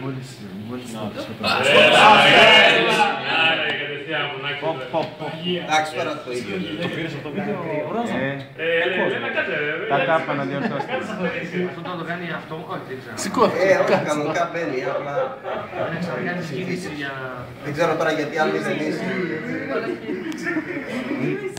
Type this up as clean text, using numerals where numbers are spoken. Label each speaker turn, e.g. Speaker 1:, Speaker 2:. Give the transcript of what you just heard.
Speaker 1: Εντάξει, τώρα το ίδιο.
Speaker 2: Το πήρες αυτό το βίντεο, Ρόζα.
Speaker 3: Τα τάπα να διορθώσετε.
Speaker 4: Αυτό το κάνει αυτό, όχι δεν ξέρω.
Speaker 2: Σηκώθηκε.
Speaker 1: Όχι, κανονικά μπαίνει, απλά...
Speaker 4: Δεν ξέρω, κάνει κίνηση για...
Speaker 1: Δεν ξέρω τώρα γιατί άλλοι δεν είσαι.